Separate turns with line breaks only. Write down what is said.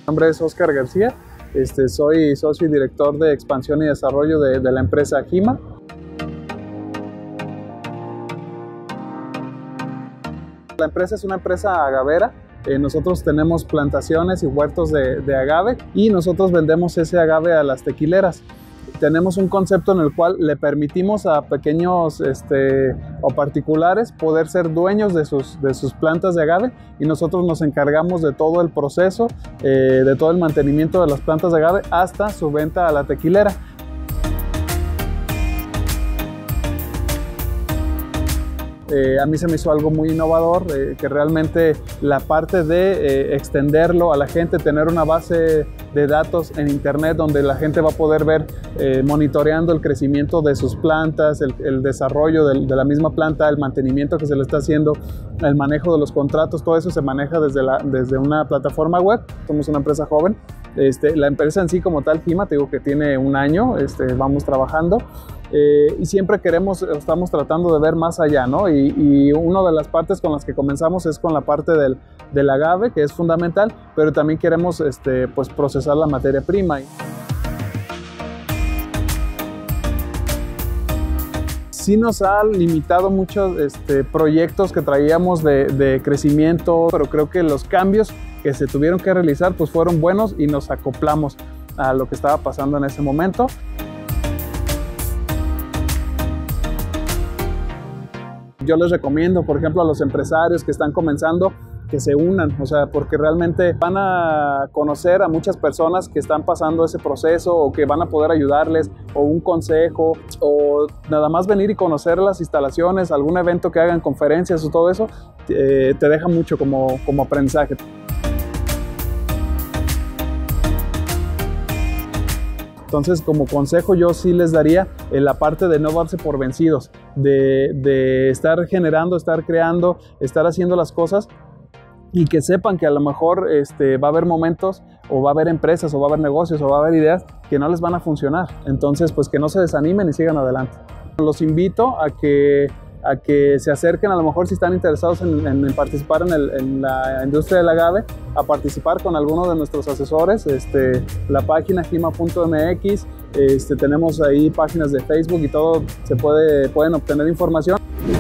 nombre es Oscar García, soy socio y director de expansión y desarrollo de la empresa Hima. La empresa es una empresa agavera. Nosotros tenemos plantaciones y huertos de agave y nosotros vendemos ese agave a las tequileras. Tenemos un concepto en el cual le permitimos a pequeños o particulares poder ser dueños de sus plantas de agave, y nosotros nos encargamos de todo el proceso, de todo el mantenimiento de las plantas de agave hasta su venta a la tequilera. A mí se me hizo algo muy innovador, que realmente la parte de extenderlo a la gente, tener una base de datos en internet donde la gente va a poder ver monitoreando el crecimiento de sus plantas, el desarrollo de la misma planta, el mantenimiento que se le está haciendo, el manejo de los contratos, todo eso se maneja desde una plataforma web. Somos una empresa joven. La empresa en sí como tal, Hima, te digo que tiene un año, vamos trabajando. Y siempre estamos tratando de ver más allá, ¿no? Y una de las partes con las que comenzamos es con la parte del agave, que es fundamental, pero también queremos pues procesar la materia prima. Sí nos ha limitado muchos proyectos que traíamos de crecimiento, pero creo que los cambios que se tuvieron que realizar pues fueron buenos y nos acoplamos a lo que estaba pasando en ese momento. Yo les recomiendo, por ejemplo, a los empresarios que están comenzando, que se unan, o sea, porque realmente van a conocer a muchas personas que están pasando ese proceso o que van a poder ayudarles, o un consejo, o nada más venir y conocer las instalaciones, algún evento que hagan, conferencias o todo eso, te deja mucho como aprendizaje. Entonces, como consejo, yo sí les daría la parte de no darse por vencidos, de estar generando, estar creando, estar haciendo las cosas, y que sepan que a lo mejor va a haber momentos, o va a haber empresas, o va a haber negocios, o va a haber ideas que no les van a funcionar. Entonces, pues que no se desanimen y sigan adelante. Los invito a que se acerquen, a lo mejor si están interesados en participar en la industria del agave, a participar con alguno de nuestros asesores. La página hima.mx, tenemos ahí páginas de Facebook y todo, pueden obtener información.